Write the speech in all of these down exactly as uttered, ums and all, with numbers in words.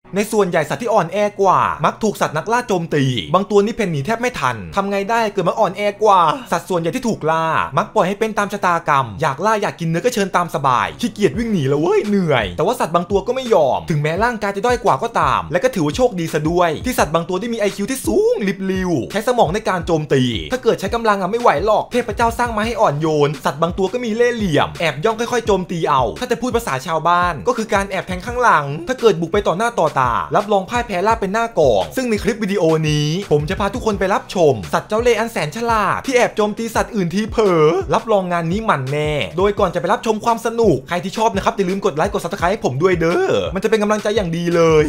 ในส่วนใหญ่สัตว์ที่อ่อนแอกว่ามักถูกสัตว์นักล่าโจมตีบางตัวนี่เพ่นหนีแทบไม่ทันทำไงได้เกิดมาอ่อนแอกว่าสัตว์ส่วนใหญ่ที่ถูกล่ามักปล่อยให้เป็นตามชะตากรรมอยากล่าอยากกินเนื้อก็เชิญตามสบายขี้เกียจวิ่งหนีแล้วเว้ยเหนื่อยแต่ว่าสัตว์บางตัวก็ไม่ยอมถึงแม้ร่างกายจะด้อยกว่าก็ตามและก็ถือว่าโชคดีซะด้วยที่สัตว์บางตัวได้มี ไอ คิว ที่สูงลิบลิวใช้สมองในการโจมตีถ้าเกิดใช้กำลังอะไม่ไหวหรอกเทพเจ้าสร้างมาให้อ่อนโยนสัตว์บางตัวก็มีเล่ห์เหลี่ยมแอบย่องค่อยๆโจมตีเอาถ้าจะพูดภาษาชาวบ้านก็คือการแอบแทงข้างหลังถ้าเกิดบุกไปต่อหน้าต่อตารับรองพ่ายแพ้ราบเป็นหน้ากองซึ่งในคลิปวิดีโอนี้ผมจะพาทุกคนไปรับชมสัตว์เจ้าเล่ห์อันแสนฉลาดที่แอบโจมตีสัตว์อื่นทีเผลอรับรองงานนี้มันแน่โดยก่อนจะไปรับชมความสนุกใครที่ชอบนะครับอย่าลืมกดไลค์กด ซับสไครบ์ ให้ผมด้วยเด้อมันจะเป็นกำลังใจอย่างดีเลย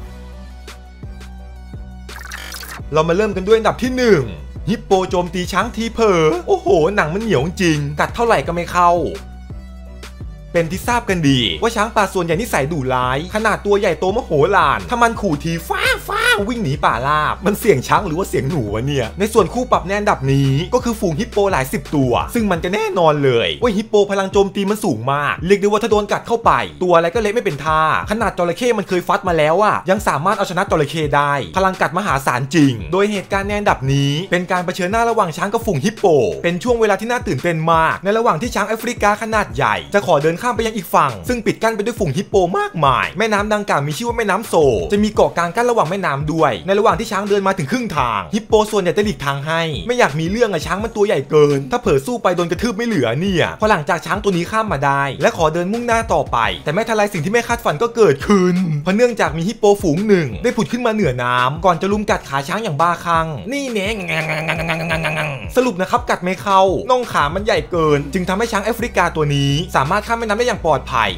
เรามาเริ่มกันด้วยอันดับที่หนึ่งฮิปโปโจมตีช้างทีเผลอโอ้โหหนังมันเหนียวจริงกัดเท่าไหร่ก็ไม่เข้าเป็นที่ทราบกันดีว่าช้างป่าส่วนใหญ่นิสัยดุร้ายขนาดตัวใหญ่โตมโหฬารถ้ามันขู่ทีฟ้าฟ้าวิ่งหนีป่าราบมันเสียงช้างหรือว่าเสียงหนูวะเนี่ยในส่วนคู่ปรับในอันดับนี้ก็คือฝูงฮิปโปหลายสิบตัวซึ่งมันก็แน่นอนเลยว่าฮิปโปพลังโจมตีมันสูงมากเรียกได้ว่าถ้าโดนกัดเข้าไปตัวอะไรก็เละไม่เป็นท่าขนาดจระเข้มันเคยฟัดมาแล้วอะยังสามารถเอาชนะจระเข้ได้พลังกัดมหาศาลจริงโดยเหตุการณ์ในอันดับนี้เป็นการเผชิญหน้าระหว่างช้างกับฝูงฮิปโปเป็นช่วงเวลาที่น่าตื่นเต้นมากในระหว่างที่ช้างแอฟริกาขนาดใหญ่จะขอเดินข้ามไปยังอีกฝั่งซึ่งปิดกั้นไปด้วยฝูงฮิปโปมากมายแม่น้ำดังกล่าวมีชื่อว่าแม่น้ำโซจะมีเกาะกลางกั้นระหว่างแม่น้ำด้วยในระหว่างที่ช้างเดินมาถึงครึ่งทางฮิปโปส่วนใหญ่จะหลีกทางให้ไม่อยากมีเรื่องอะช้างมันตัวใหญ่เกินถ้าเผลอสู้ไปโดนกระทืบไม่เหลือเนี่ยพอหลังจากช้างตัวนี้ข้ามมาได้และขอเดินมุ่งหน้าต่อไปแต่ไม่ทันไรสิ่งที่ไม่คาดฝันก็เกิดขึ้นเพราะเนื่องจากมีฮิปโปฝูงหนึ่งได้ผุดขึ้นมาเหนือน้ำก่อนจะลุมกัดขาช้างอย่างบ้าคลั่งนี่เน่สรุปนะครับกัดไม่เข้าน่องขามันใหญ่เกินจึงทำให้ช้างแอฟริกาตัวนี้สามารถข้ามแม่น้ำได้อย่างปลอดภัย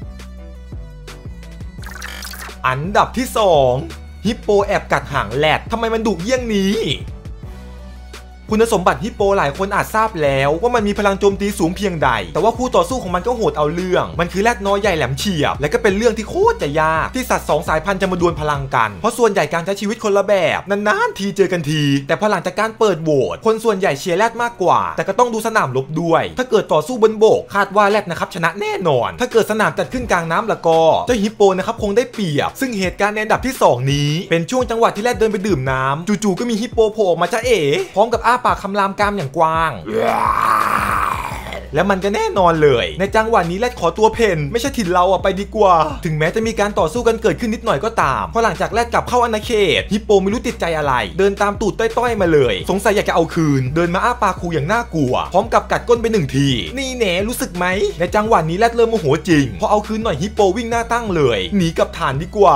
อันดับที่สองฮิปโปแอบกัดหางแรดทำไมมันดุเยี่ยงนี้คุณสมบัติฮิปโปหลายคนอาจทราบแล้วว่ามันมีพลังโจมตีสูงเพียงใดแต่ว่าคู่ต่อสู้ของมันก็โหดเอาเรื่องมันคือแรดน้อยใหญ่แหลมเฉียบและก็เป็นเรื่องที่โคตรจะยากที่สัตว์สองสายพันธุ์จะมาดวลพลังกันเพราะส่วนใหญ่การใช้ชีวิตคนละแบบนานๆทีเจอกันทีแต่พอหลังจากการเปิดโหวตคนส่วนใหญ่เชียร์แรดมากกว่าแต่ก็ต้องดูสนามรบด้วยถ้าเกิดต่อสู้บนบกคาดว่าแรดนะครับชนะแน่นอนถ้าเกิดสนามจัดขึ้นกลางน้ำละก็เจ้าฮิปโปนะครับคงได้เปรียบซึ่งเหตุการณ์ในอันดับที่สองนี้เป็นช่วงจังหวะที่แรดเดินไปดื่มน้ำจู่ๆก็มีฮิปโปโผล่ออกมาจ้าเอ๋พร้อมกับอ้าปากคำรามกามอย่างกว้างและมันก็แน่นอนเลยในจังหวะนี้แรดขอตัวเพนไม่ใช่ถิ่นเราอะไปดีกว่าถึงแม้จะมีการต่อสู้กันเกิดขึ้นนิดหน่อยก็ตามพอหลังจากแรดกลับเข้าอาณาเขตฮิปโปไม่รู้ติดใจอะไรเดินตามตูดต้อยๆมาเลยสงสัยอยากจะเอาคืนเดินมาอ้าปากคูอย่างน่ากลัวพร้อมกับกัดก้นไปหนึ่งทีนี่แหนรู้สึกไหมในจังหวะนี้แรดเริ่มโมโหจริงพอเอาคืนหน่อยฮิปโปวิ่งหน้าตั้งเลยหนีกับฐานดีกว่า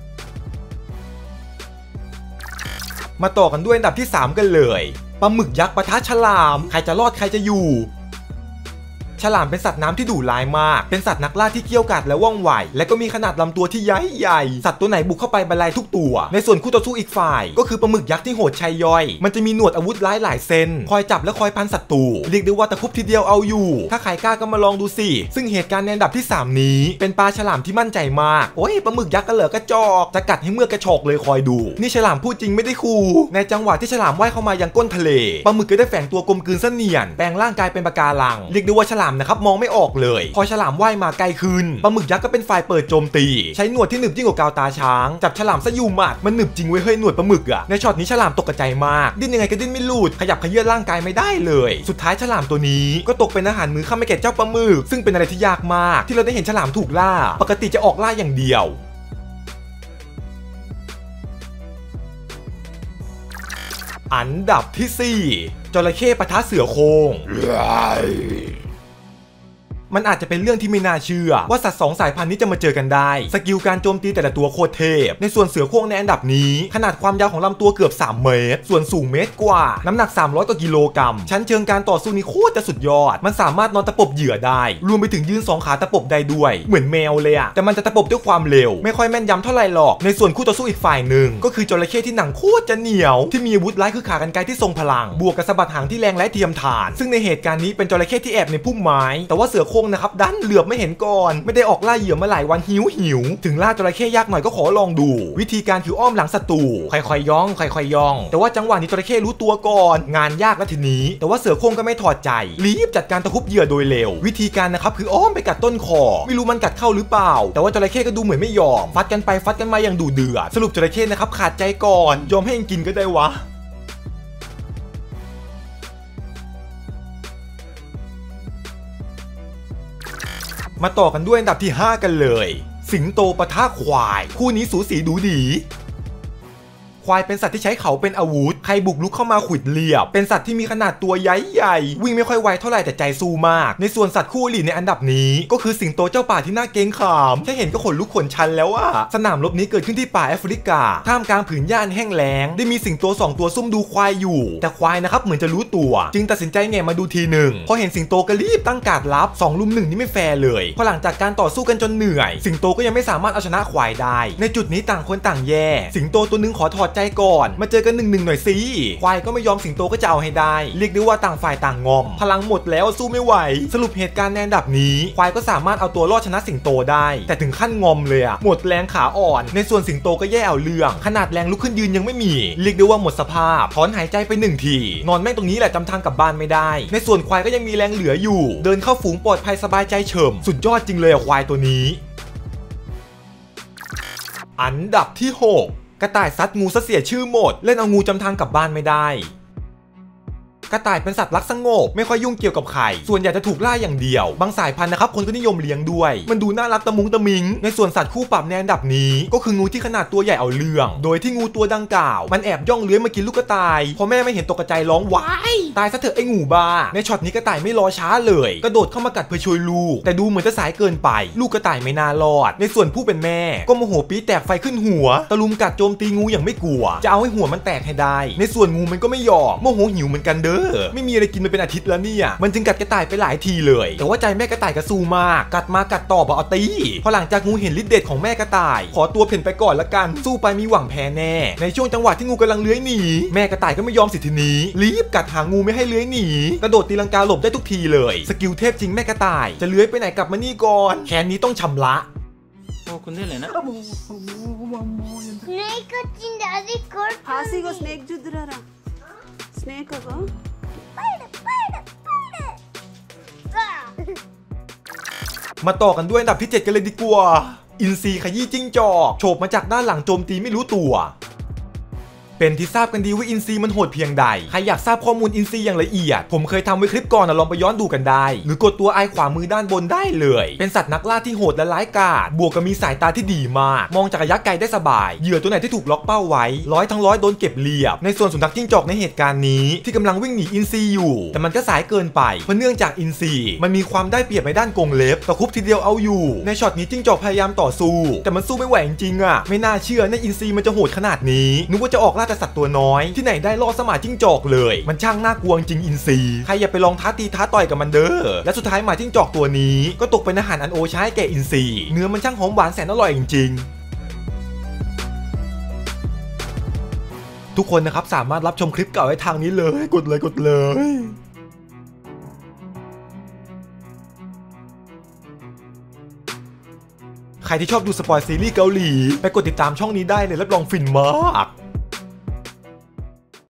มาต่อกันด้วยอันดับที่สามกันเลยปลาหมึกยักษ์ปะทะฉลามใครจะรอดใครจะอยู่ฉลามเป็นสัตว์น้ำที่ดุร้ายมากเป็นสัตว์นักล่าที่เกี้ยวกาจและว่องไวและก็มีขนาดลำตัวที่ใหญ่ใหญ่สัตว์ตัวไหนบุกเข้าไปบรรลัยทุกตัวในส่วนคู่ต่อสู้อีกฝ่ายก็คือปลาหมึกยักษ์ที่โหดชัยย่อยมันจะมีหนวดอาวุธร้ายหลายเส้นคอยจับและคอยพันศัตรูเรียกได้ว่าตะคุบทีเดียวเอาอยู่ถ้าใครกล้าก็มาลองดูสิซึ่งเหตุการณ์ในอันดับที่สามนี้เป็นปลาฉลามที่มั่นใจมากโอ้ยปลาหมึกยักษ์ก็เหลือกระจอกจะกัดให้เมื่อกระชอกเลยคอยดูนี่ฉลามพูดจริงไม่ได้ขู่ในจังหวะที่ฉลามว่ายเข้ามายังก้นทะเลปลาหมึกก็ได้แฝงตัวกลมกลืนเสนียนแปลงร่างกายเป็นปะการังเรียกได้ว่าฉลามนะครับมองไม่ออกเลยพอฉลามว่ายมาไกลขึ้นปลาหมึกยักษ์ก็เป็นฝ่ายเปิดโจมตีใช้หนวดที่หนึบยิ่งกว่ากาวตาช้างจับฉลามซะอยู่หมัดมันหนึบจริงเว้ยเฮ้ยหนวดปลาหมึกอะในช็อตนี้ฉลามตกใจมากดิ้นยังไงก็ดิ้นไม่หลุดขยับเขยื้อนร่างกายไม่ได้เลยสุดท้ายฉลามตัวนี้ก็ตกเป็นอาหารมื้อค่ำให้แก่เจ้าปลาหมึกซึ่งเป็นอะไรที่ยากมากที่เราได้เห็นฉลามถูกล่าปกติจะออกล่าอย่างเดียวอันดับที่สี่จระเข้ปะทะเสือโคร่งมันอาจจะเป็นเรื่องที่ไม่น่าเชื่อว่าสัตว์สองสายพันธุ์นี้จะมาเจอกันได้สกิลการโจมตีแต่ละตัวโคตรเทพในส่วนเสือโคร่งในอันดับนี้ขนาดความยาวของลำตัวเกือบสามเมตรส่วนสูงเมตรกว่าน้ำหนักสามร้อยกว่ากิโลกรัมชั้นเชิงการต่อสู้นี้โคตรจะสุดยอดมันสามารถนอนตะปบเหยื่อได้รวมไปถึงยืนสองขาตะปบได้ด้วยเหมือนแมวเลยอะแต่มันจะตะปบด้วยความเร็วไม่ค่อยแม่นยำเท่าไหร่หรอกในส่วนคู่ต่อสู้อีกฝ่ายหนึ่งก็คือจระเข้ที่หนังโคตรจะเหนียวที่มีอาวุธร้ายคือขากรรไกรที่ทรงพลังบวกกับสะบัดหางที่แรงและเทียมทานซึ่งในเหตุการณ์นี้เป็นจระเข้ที่แอบในพุ่มไม้แต่ว่าเสือโคร่งงนะครับดันเหลือบไม่เห็นก่อนไม่ได้ออกล่าเหยื่อมาหลายวันหิวหิวถึงล่าจระเข้ยากหน่อยก็ขอลองดูวิธีการคืออ้อมหลังศัตรูค่อยๆย่องค่อยๆย่องแต่ว่าจังหวะนี้จระเข้รู้ตัวก่อนงานยากแล้วทีนี้แต่ว่าเสือโคร่งก็ไม่ถอดใจรีบจัดการตะคุบเหยื่อโดยเร็ววิธีการนะครับคืออ้อมไปกัดต้นคอไม่รู้มันกัดเข้าหรือเปล่าแต่ว่าจระเข้ก็ดูเหมือนไม่ยอมฟัดกันไปฟัดกันมาอย่างดุเดือดสรุปจระเข้นะครับขาดใจก่อนยอมให้เองกินก็ได้วะมาต่อกันด้วยอันดับที่ห้ากันเลยสิงโตปะทะควายคู่นี้สูสีดูดีควายเป็นสัตว์ที่ใช้เขาเป็นอาวุธใครบุกลุกเข้ามาขวิดเรียบเป็นสัตว์ที่มีขนาดตัวใหญ่ใหญ่วิ่งไม่ค่อยไวเท่าไหร่แต่ใจสู้มากในส่วนสัตว์คู่อริในอันดับนี้ก็คือสิงโตเจ้าป่าที่น่าเกรงขามแค่เห็นก็ขนลุกขนชันแล้วอะสนามรบนี้เกิดขึ้นที่ป่าแอฟริกาท่ามกลางผืนหญ้าแห้งแล้งได้มีสิงโตสองตัวซุ่มดูควายอยู่แต่ควายนะครับเหมือนจะรู้ตัวจึงตัดสินใจแง่มาดูทีหนึ่งพอเห็นสิงโตก็รีบตั้งการรับสองลุมหนึ่งนี่ไม่แฟร์เลยพอหลังจากการต่อสู้กันจนเหนื่อยสิงโตก็ยังไม่สามารถเอาชนะควายได้ในจุดนี้ต่างคนต่างแย่สิงโตตัวนึงขอถอดใจก่อนเจอกันหนึ่งหนึ่งหน่อยสิควายก็ไม่ยอมสิงโตก็จะเอาให้ได้เรียกได้ว่าต่างฝ่ายต่างงอมพลังหมดแล้วสู้ไม่ไหวสรุปเหตุการณ์ในอันดับนี้ควายก็สามารถเอาตัวรอดชนะสิงโตได้แต่ถึงขั้นงอมเลยอะหมดแรงขาอ่อนในส่วนสิงโตก็แย่เอาเรื่องขนาดแรงลุกขึ้นยืนยังไม่มีเรียกได้ว่าหมดสภาพถอนหายใจไปหนึ่งทีนอนแม่งตรงนี้แหละจำทางกลับบ้านไม่ได้ในส่วนควายก็ยังมีแรงเหลืออยู่เดินเข้าฝูงปลอดภัยสบายใจเฉิมสุดยอดจริงเลยอะควายตัวนี้อันดับที่หกกระต่ายซัดงูซะเสียชื่อหมดเล่นเอางูจำทางกลับบ้านไม่ได้กระต่ายเป็นสัตว์รักสงบไม่ค่อยยุ่งเกี่ยวกับใครส่วนใหญ่จะถูกล่าอย่างเดียวบางสายพันธุ์นะครับคนก็นิยมเลี้ยงด้วยมันดูน่ารักตะมุงตะมิงในส่วนสัตว์คู่ปรับในอันดับนี้ก็คืองูที่ขนาดตัวใหญ่เอาเรื่องโดยที่งูตัวดังกล่าวมันแอบย่องเลื้อยมากินลูกกระต่ายพอแม่ไม่เห็นตกใจร้องว้ายตายซะเถอะไอ้งูบ้าในช็อตนี้กระต่ายไม่รอช้าเลยกระโดดเข้ามากัดเพื่อช่วยลูกแต่ดูเหมือนจะสายเกินไปลูกกระต่ายไม่น่ารอดในส่วนผู้เป็นแม่ก็โมโหปี๊แตกไฟขึ้นหัวตะลุมกัดโจมตีงูอย่างไม่กลัวจะเอาให้หัวมันแตกให้ได้ในส่วนงูมันก็ไม่ยอมโมโหหิวเหมือนกันเด้อไม่มีอะไรกินมาเป็นอาทิตย์แล้วเนี่ยมันจึงกัดกระต่ายไปหลายทีเลยแต่ว่าใจแม่กระต่ายก็สู้มากกัดมากัดต่อบอกเอาตีพอหลังจากงูเห็นฤทธิ์เดชของแม่กระต่ายขอตัวเพ่นไปก่อนละกันสู้ไปมีหวังแพ้แน่ในช่วงจังหวะที่งูกำลังเลื้อยหนีแม่กระต่ายก็ไม่ยอมสิทีนี้รีบกัดหางงูไม่ให้เลื้อยหนีกระโดดตีลังกาหลบได้ทุกทีเลยสกิลเทพจริงแม่กระต่ายจะเลื้อยไปไหนกลับมานี่ก่อนแค่นี้ต้องชำระโอ้คุณได้เลยนะมาต่อกันด้วยอันดับที่เจ็ดกันเลยดีกว่าอินซีขยี้จิ้งจอกโฉบมาจากด้านหลังโจมตีไม่รู้ตัวเป็นที่ทราบกันดีว่าอินซีมันโหดเพียงใดใครอยากทราบข้อมูลอินซีอย่างละเอียดผมเคยทำไว้คลิปก่อนนะลองไปย้อนดูกันได้หรือกดตัวไอขวามือด้านบนได้เลยเป็นสัตว์นักล่าที่โหดและร้ายกาจบวกกับมีสายตาที่ดีมากมองจากระยะไกลได้สบายเหยื่อตัวไหนที่ถูกล็อกเป้าไว้ร้อยทั้งร้อยโดนเก็บเรียบในส่วนสุนัขจิ้งจอกในเหตุการณ์นี้ที่กำลังวิ่งหนีอินซีอยู่แต่มันก็สายเกินไปเพราะเนื่องจากอินซีมันมีความได้เปรียบในด้านกรงเล็บตะคุบทีเดียวเอาอยู่ในช็อตนี้จิ้งจอกพยายามต่อสู้แต่มันสู้ไม่ไหวจริงๆอ่ะไม่น่าเชื่อในอินซีมันจะโหดขนาดนี้นึกว่าจะออกล่าแต่สัตว์ตัวน้อยที่ไหนได้ล่อสมาจิ้งจอกเลยมันช่างน่ากลัวจริงอินซีใครอย่าไปลองท้าตีท้าต่อยกับมันเด้อและสุดท้ายหมาจิ้งจอกตัวนี้ก็ตกเป็นอาหารอันโอชาให้แก่อินซีเนื้อมันช่างหอมหวานแสนอร่อยจริงๆทุกคนนะครับสามารถรับชมคลิปเก่าได้ทางนี้เลยกดเลยกดเลยใครที่ชอบดูสปอยซีรีส์เกาหลีไปกดติดตามช่องนี้ได้เลยรับรองฟินมาก